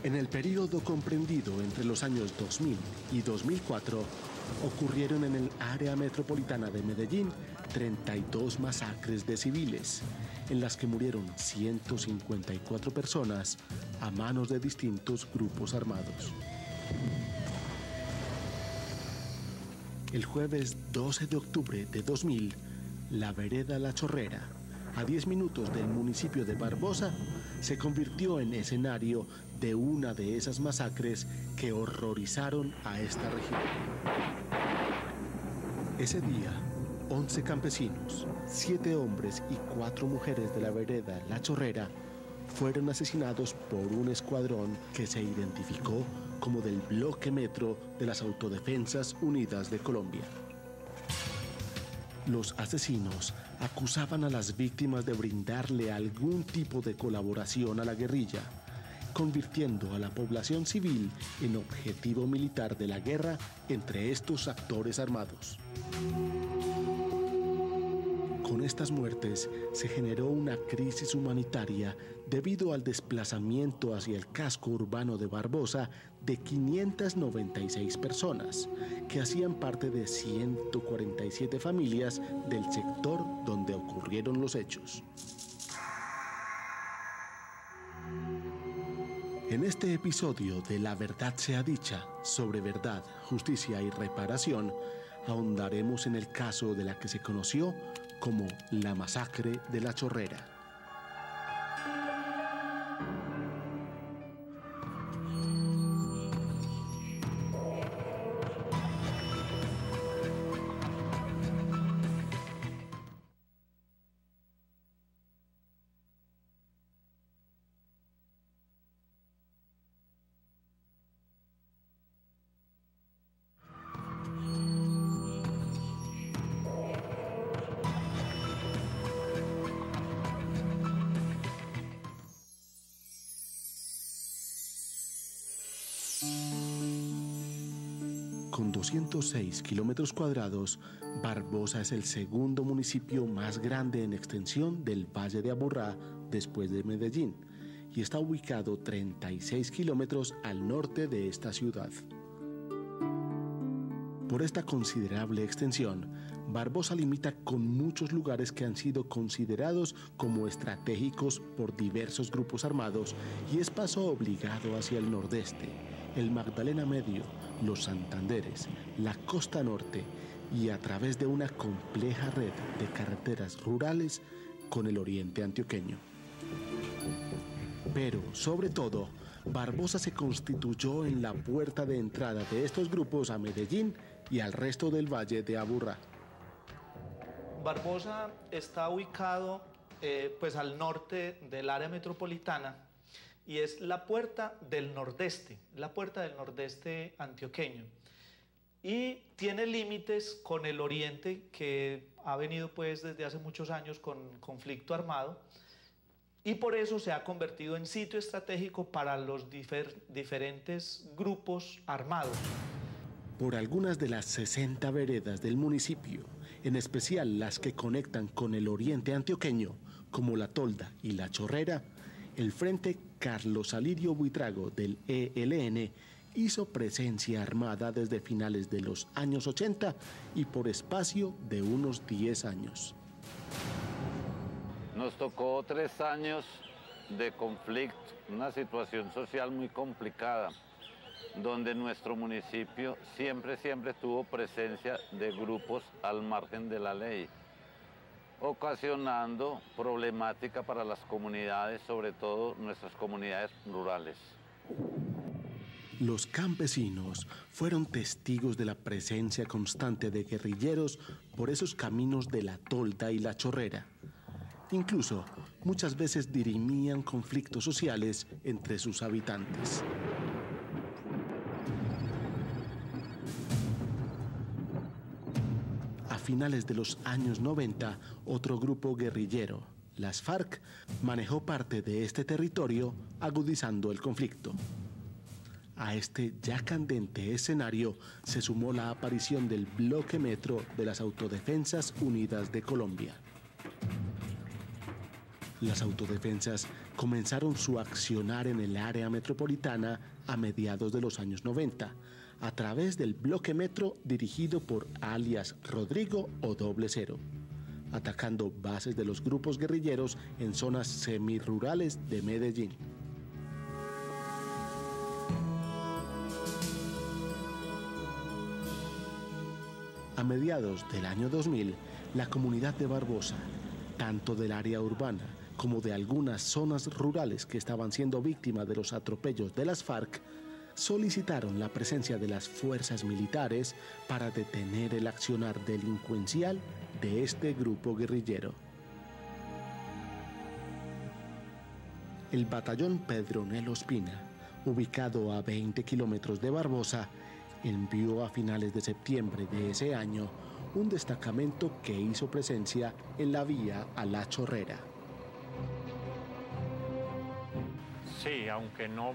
En el período comprendido entre los años 2000 y 2004, ocurrieron en el área metropolitana de Medellín 32 masacres de civiles, en las que murieron 154 personas a manos de distintos grupos armados. El jueves 12 de octubre de 2000, la vereda La Chorrera, a 10 minutos del municipio de Barbosa, se convirtió en escenario de una de esas masacres que horrorizaron a esta región. Ese día, 11 campesinos, 7 hombres y 4 mujeres de la vereda La Chorrera fueron asesinados por un escuadrón que se identificó como del Bloque Metro de las Autodefensas Unidas de Colombia. Los asesinos acusaban a las víctimas de brindarle algún tipo de colaboración a la guerrilla, convirtiendo a la población civil en objetivo militar de la guerra entre estos actores armados. Con estas muertes se generó una crisis humanitaria debido al desplazamiento hacia el casco urbano de Barbosa de 596 personas, que hacían parte de 147 familias del sector donde ocurrieron los hechos. En este episodio de La Verdad Sea Dicha, sobre verdad, justicia y reparación, ahondaremos en el caso de la que se conoció como la masacre de La Chorrera. Con 206 kilómetros cuadrados, Barbosa es el segundo municipio más grande en extensión del Valle de Aburrá después de Medellín y está ubicado 36 kilómetros al norte de esta ciudad. Por esta considerable extensión, Barbosa limita con muchos lugares que han sido considerados como estratégicos por diversos grupos armados y es paso obligado hacia el nordeste, el Magdalena Medio, los Santanderes, la costa norte y a través de una compleja red de carreteras rurales con el oriente antioqueño. Pero, sobre todo, Barbosa se constituyó en la puerta de entrada de estos grupos a Medellín y al resto del Valle de Aburrá. Barbosa está ubicado pues al norte del área metropolitana y es la puerta del nordeste antioqueño. Y tiene límites con el oriente, que ha venido pues desde hace muchos años con conflicto armado, y por eso se ha convertido en sitio estratégico para los diferentes grupos armados. Por algunas de las 60 veredas del municipio, en especial las que conectan con el oriente antioqueño, como La Tolda y La Chorrera, el Frente Carlos Alirio Buitrago del ELN hizo presencia armada desde finales de los años 80 y por espacio de unos 10 años. Nos tocó 3 años de conflicto, una situación social muy complicada, donde nuestro municipio siempre tuvo presencia de grupos al margen de la ley, ocasionando problemática para las comunidades, sobre todo nuestras comunidades rurales. Los campesinos fueron testigos de la presencia constante de guerrilleros por esos caminos de La Tolda y La Chorrera. Incluso, muchas veces dirimían conflictos sociales entre sus habitantes. A finales de los años 90, otro grupo guerrillero, las FARC, manejó parte de este territorio, agudizando el conflicto. A este ya candente escenario se sumó la aparición del Bloque Metro de las Autodefensas Unidas de Colombia. Las autodefensas comenzaron su accionar en el área metropolitana a mediados de los años 90, a través del bloque metro dirigido por alias Rodrigo o Doble Cero, atacando bases de los grupos guerrilleros en zonas semirurales de Medellín. A mediados del año 2000, la comunidad de Barbosa, tanto del área urbana como de algunas zonas rurales que estaban siendo víctimas de los atropellos de las FARC, solicitaron la presencia de las fuerzas militares para detener el accionar delincuencial de este grupo guerrillero. El batallón Pedronel Ospina, ubicado a 20 kilómetros de Barbosa, envió a finales de septiembre de ese año un destacamento que hizo presencia en la vía a La Chorrera. Sí, aunque no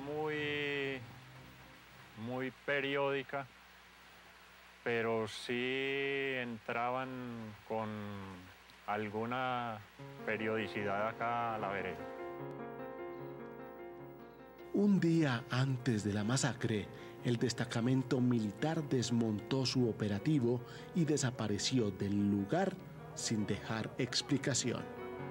muy periódica, pero sí entraban con alguna periodicidad acá a la vereda. Un día antes de la masacre, el destacamento militar desmontó su operativo y desapareció del lugar sin dejar explicación.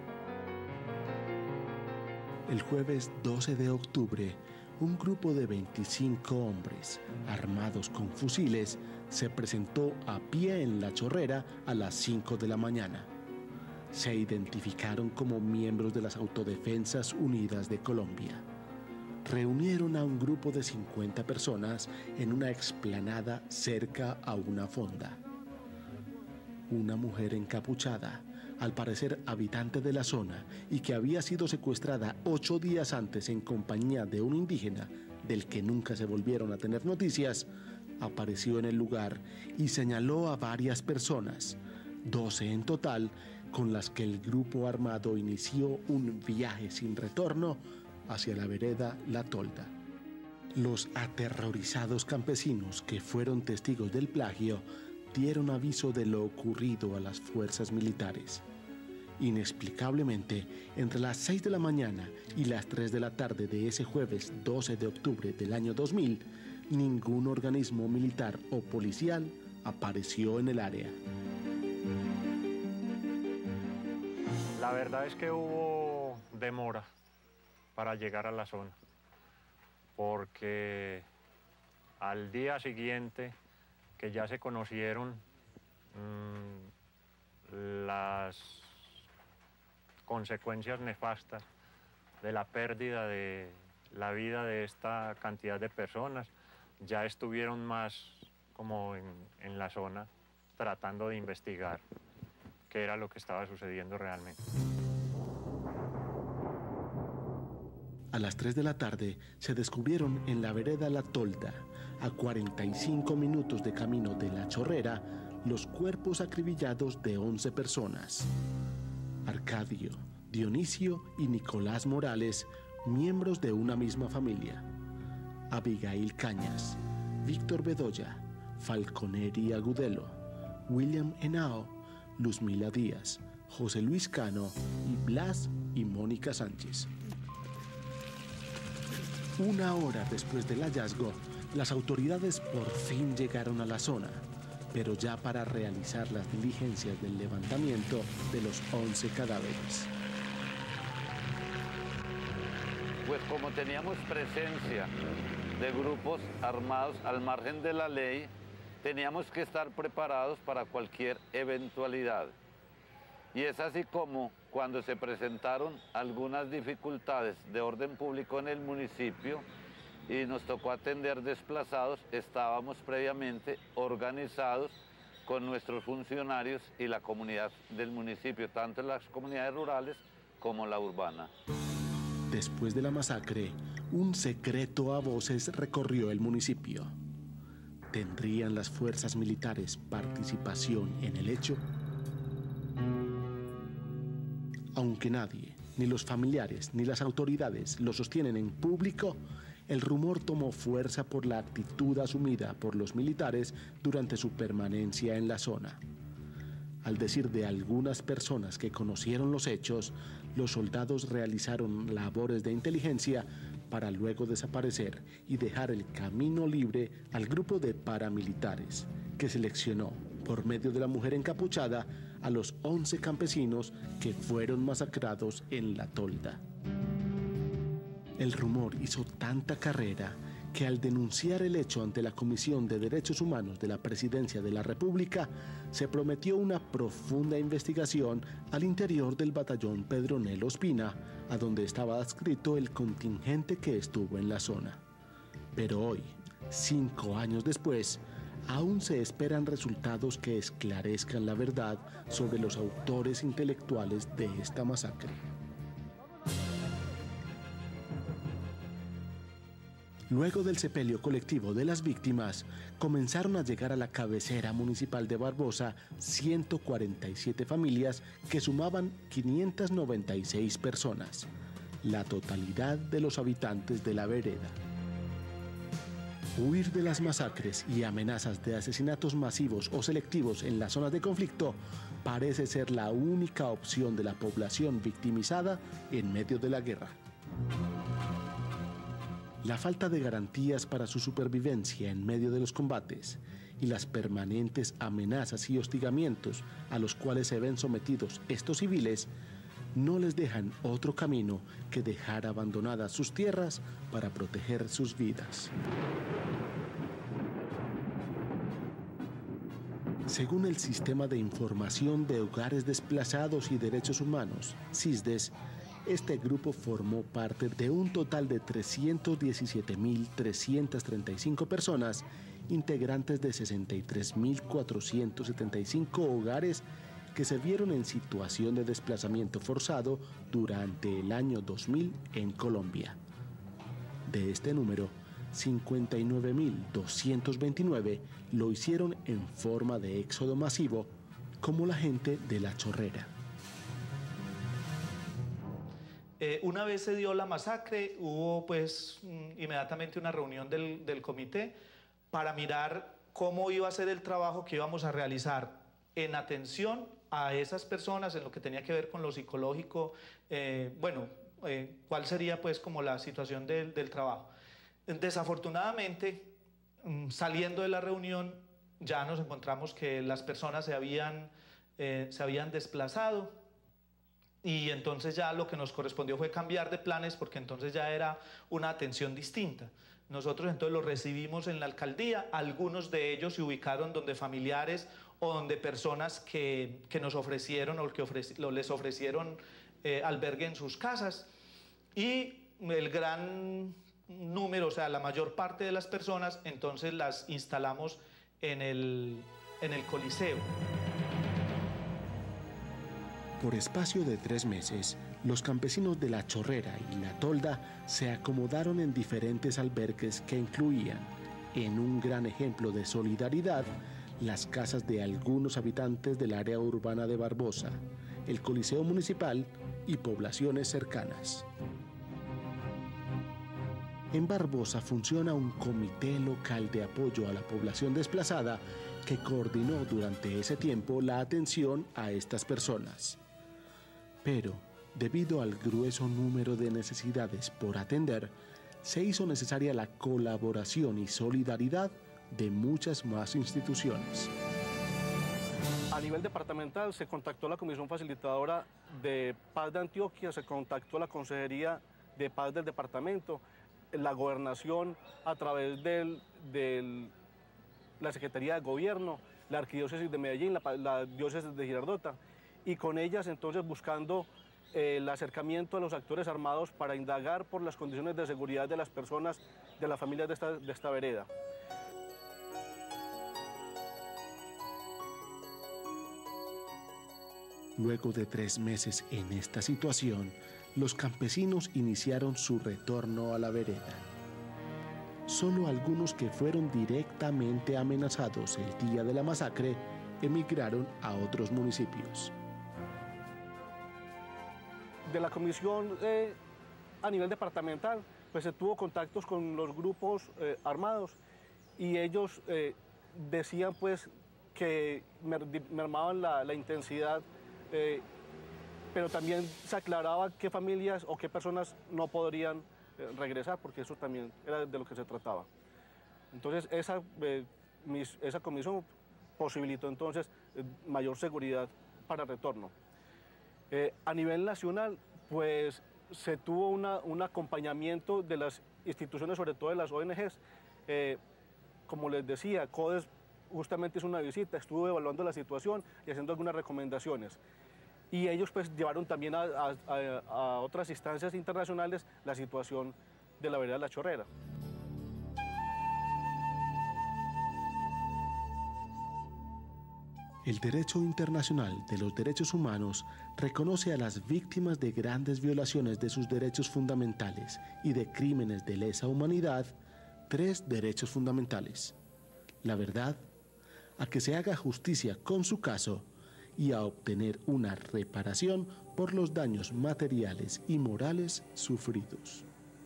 El jueves 12 de octubre, un grupo de 25 hombres, armados con fusiles, se presentó a pie en La Chorrera a las 5 de la mañana. Se identificaron como miembros de las Autodefensas Unidas de Colombia. Reunieron a un grupo de 50 personas en una explanada cerca a una fonda. Una mujer encapuchada, al parecer habitante de la zona y que había sido secuestrada 8 días antes en compañía de un indígena del que nunca se volvieron a tener noticias, apareció en el lugar y señaló a varias personas, 12 en total, con las que el grupo armado inició un viaje sin retorno hacia la vereda La Tolda. Los aterrorizados campesinos que fueron testigos del plagio dieron aviso de lo ocurrido a las fuerzas militares. Inexplicablemente, entre las 6 de la mañana y las 3 de la tarde de ese jueves 12 de octubre del año 2000, ningún organismo militar o policial apareció en el área. La verdad es que hubo demora para llegar a la zona, porque al día siguiente que ya se conocieron las consecuencias nefastas de la pérdida de la vida de esta cantidad de personas, ya estuvieron más como en la zona tratando de investigar qué era lo que estaba sucediendo realmente. A las 3 de la tarde se descubrieron en la vereda La Tolda, a 45 minutos de camino de La Chorrera, los cuerpos acribillados de 11 personas. Arcadio, Dionisio y Nicolás Morales, miembros de una misma familia. Abigail Cañas, Víctor Bedoya, Falconeri Agudelo, William Henao, Luzmila Díaz, José Luis Cano y Blas y Mónica Sánchez. Una hora después del hallazgo, las autoridades por fin llegaron a la zona, pero ya para realizar las diligencias del levantamiento de los 11 cadáveres. Pues como teníamos presencia de grupos armados al margen de la ley, teníamos que estar preparados para cualquier eventualidad. Y es así como cuando se presentaron algunas dificultades de orden público en el municipio y nos tocó atender desplazados, estábamos previamente organizados con nuestros funcionarios y la comunidad del municipio, tanto en las comunidades rurales como la urbana. Después de la masacre, un secreto a voces recorrió el municipio. ¿Tendrían las fuerzas militares participación en el hecho? Aunque nadie, ni los familiares, ni las autoridades lo sostienen en público, el rumor tomó fuerza por la actitud asumida por los militares durante su permanencia en la zona. Al decir de algunas personas que conocieron los hechos, los soldados realizaron labores de inteligencia para luego desaparecer y dejar el camino libre al grupo de paramilitares, que seleccionó, por medio de la mujer encapuchada, a los 11 campesinos que fueron masacrados en La Tolda. El rumor hizo tanta carrera que al denunciar el hecho ante la Comisión de Derechos Humanos de la Presidencia de la República, se prometió una profunda investigación al interior del batallón Pedronel Ospina, a donde estaba adscrito el contingente que estuvo en la zona. Pero hoy, 5 años después, aún se esperan resultados que esclarezcan la verdad sobre los autores intelectuales de esta masacre. Luego del sepelio colectivo de las víctimas, comenzaron a llegar a la cabecera municipal de Barbosa 147 familias que sumaban 596 personas, la totalidad de los habitantes de la vereda. Huir de las masacres y amenazas de asesinatos masivos o selectivos en las zonas de conflicto parece ser la única opción de la población victimizada en medio de la guerra. La falta de garantías para su supervivencia en medio de los combates y las permanentes amenazas y hostigamientos a los cuales se ven sometidos estos civiles no les dejan otro camino que dejar abandonadas sus tierras para proteger sus vidas. Según el Sistema de Información de Hogares Desplazados y Derechos Humanos, SISDES, este grupo formó parte de un total de 317.335 personas, integrantes de 63.475 hogares que se vieron en situación de desplazamiento forzado durante el año 2000 en Colombia. De este número, 59.229 lo hicieron en forma de éxodo masivo, como la gente de La Chorrera. Una vez se dio la masacre, hubo pues inmediatamente una reunión del comité para mirar cómo iba a ser el trabajo que íbamos a realizar en atención a esas personas, en lo que tenía que ver con lo psicológico, cuál sería pues como la situación del trabajo. Desafortunadamente, saliendo de la reunión, ya nos encontramos que las personas se habían desplazado. Y entonces ya lo que nos correspondió fue cambiar de planes porque entonces ya era una atención distinta. Nosotros entonces los recibimos en la alcaldía, algunos de ellos se ubicaron donde familiares o donde personas que nos ofrecieron o que les ofrecieron albergue en sus casas. Y el gran número, o sea, la mayor parte de las personas, entonces las instalamos en el Coliseo. Por espacio de 3 meses, los campesinos de La Chorrera y La Tolda se acomodaron en diferentes albergues que incluían, en un gran ejemplo de solidaridad, las casas de algunos habitantes del área urbana de Barbosa, el Coliseo Municipal y poblaciones cercanas. En Barbosa funciona un comité local de apoyo a la población desplazada que coordinó durante ese tiempo la atención a estas personas. Pero, debido al grueso número de necesidades por atender, se hizo necesaria la colaboración y solidaridad de muchas más instituciones. A nivel departamental se contactó la Comisión Facilitadora de Paz de Antioquia, se contactó la Consejería de Paz del departamento, la Gobernación a través de la Secretaría de Gobierno, la Arquidiócesis de Medellín, la Diócesis de Girardota, y con ellas entonces buscando el acercamiento a los actores armados para indagar por las condiciones de seguridad de las personas, de las familias de esta vereda. Luego de 3 meses en esta situación, los campesinos iniciaron su retorno a la vereda. Solo algunos que fueron directamente amenazados el día de la masacre emigraron a otros municipios. De la comisión a nivel departamental, pues se tuvo contactos con los grupos armados y ellos decían pues que mermaban la intensidad, pero también se aclaraba qué familias o qué personas no podrían regresar, porque eso también era de lo que se trataba. Entonces esa comisión posibilitó entonces mayor seguridad para el retorno. A nivel nacional, pues se tuvo un acompañamiento de las instituciones, sobre todo de las ONGs. Como les decía, CODES justamente hizo una visita, estuvo evaluando la situación y haciendo algunas recomendaciones. Y ellos pues llevaron también a otras instancias internacionales la situación de la vereda La Chorrera. El derecho internacional de los derechos humanos reconoce a las víctimas de grandes violaciones de sus derechos fundamentales y de crímenes de lesa humanidad 3 derechos fundamentales: la verdad, a que se haga justicia con su caso y a obtener una reparación por los daños materiales y morales sufridos.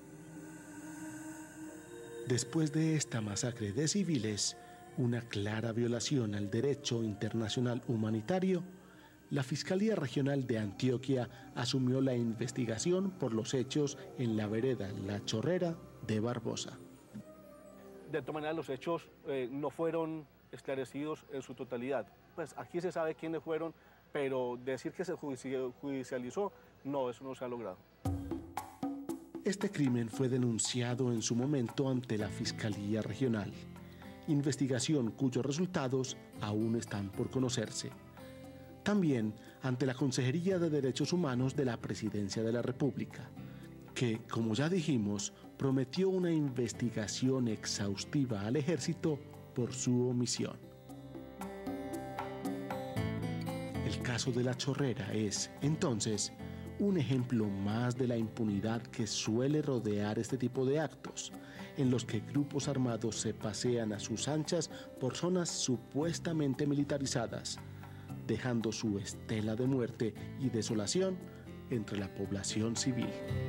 Después de esta masacre de civiles, una clara violación al derecho internacional humanitario, la Fiscalía Regional de Antioquia asumió la investigación por los hechos en la vereda La Chorrera de Barbosa. De todas maneras, los hechos no fueron esclarecidos en su totalidad. Pues aquí se sabe quiénes fueron, pero decir que se judicializó, no, eso no se ha logrado. Este crimen fue denunciado en su momento ante la Fiscalía Regional, investigación cuyos resultados aún están por conocerse. También ante la Consejería de Derechos Humanos de la Presidencia de la República, que, como ya dijimos, prometió una investigación exhaustiva al Ejército por su omisión. El caso de La Chorrera es, entonces, un ejemplo más de la impunidad que suele rodear este tipo de actos, en los que grupos armados se pasean a sus anchas por zonas supuestamente militarizadas, dejando su estela de muerte y desolación entre la población civil.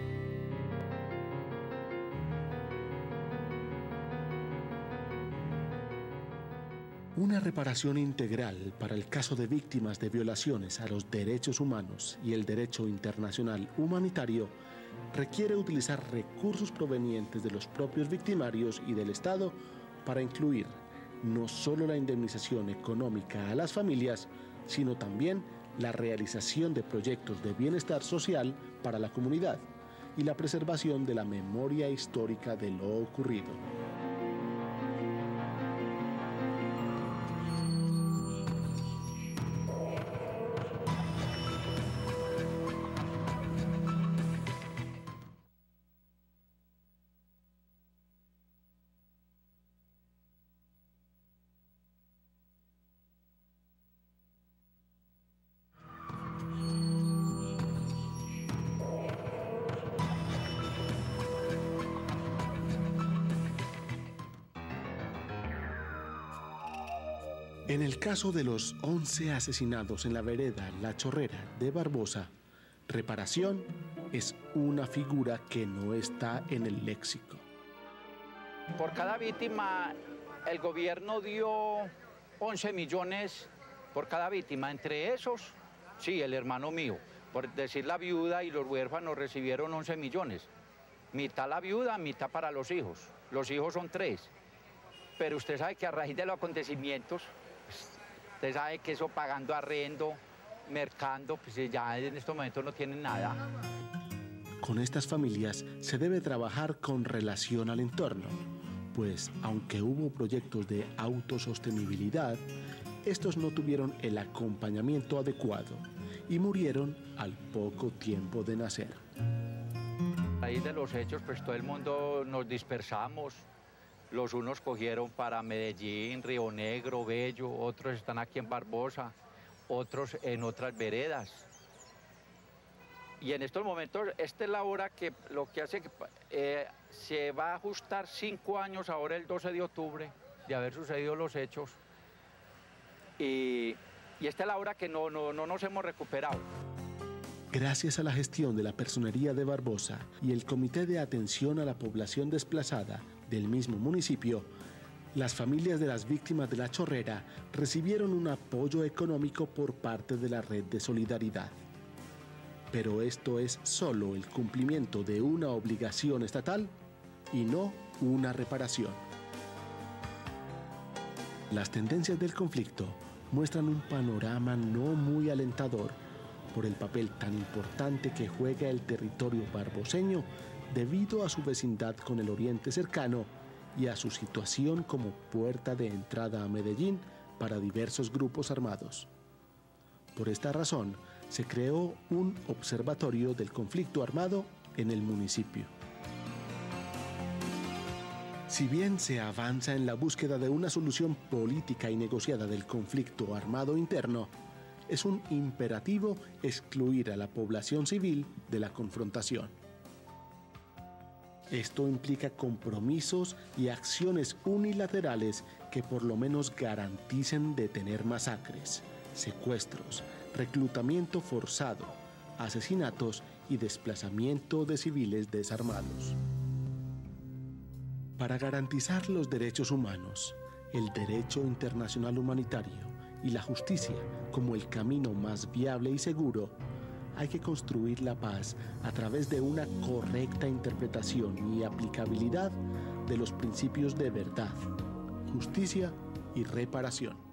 Una reparación integral para el caso de víctimas de violaciones a los derechos humanos y el derecho internacional humanitario requiere utilizar recursos provenientes de los propios victimarios y del Estado para incluir no solo la indemnización económica a las familias, sino también la realización de proyectos de bienestar social para la comunidad y la preservación de la memoria histórica de lo ocurrido. En el caso de los 11 asesinados en la vereda La Chorrera de Barbosa, reparación es una figura que no está en el léxico. Por cada víctima, el gobierno dio 11 millones por cada víctima. Entre esos, sí, el hermano mío. Por decir la viuda y los huérfanos recibieron 11 millones. Mitad la viuda, mitad para los hijos. Los hijos son 3. Pero usted sabe que a raíz de los acontecimientos, usted sabe que eso pagando arrendo, mercando, pues ya en estos momentos no tienen nada. Con estas familias se debe trabajar con relación al entorno, pues aunque hubo proyectos de autosostenibilidad, estos no tuvieron el acompañamiento adecuado y murieron al poco tiempo de nacer. A raíz de los hechos, pues todo el mundo nos dispersamos. Los unos cogieron para Medellín, Río Negro, Bello, otros están aquí en Barbosa, otros en otras veredas. Y en estos momentos, esta es la hora que lo que hace que se va a ajustar 5 años ahora el 12 de octubre de haber sucedido los hechos. Y esta es la hora que no nos hemos recuperado. Gracias a la gestión de la Personería de Barbosa y el Comité de Atención a la Población Desplazada del mismo municipio, Las familias de las víctimas de la chorrera recibieron un apoyo económico por parte de la Red de Solidaridad. Pero esto es solo el cumplimiento de una obligación estatal y no una reparación. Las tendencias del conflicto muestran un panorama no muy alentador por el papel tan importante que juega el territorio barboseño debido a su vecindad con el oriente cercano y a su situación como puerta de entrada a Medellín para diversos grupos armados. Por esta razón, se creó un observatorio del conflicto armado en el municipio. Si bien se avanza en la búsqueda de una solución política y negociada del conflicto armado interno, es un imperativo excluir a la población civil de la confrontación. Esto implica compromisos y acciones unilaterales que por lo menos garanticen detener masacres, secuestros, reclutamiento forzado, asesinatos y desplazamiento de civiles desarmados. Para garantizar los derechos humanos, el derecho internacional humanitario y la justicia como el camino más viable y seguro, hay que construir la paz a través de una correcta interpretación y aplicabilidad de los principios de verdad, justicia y reparación.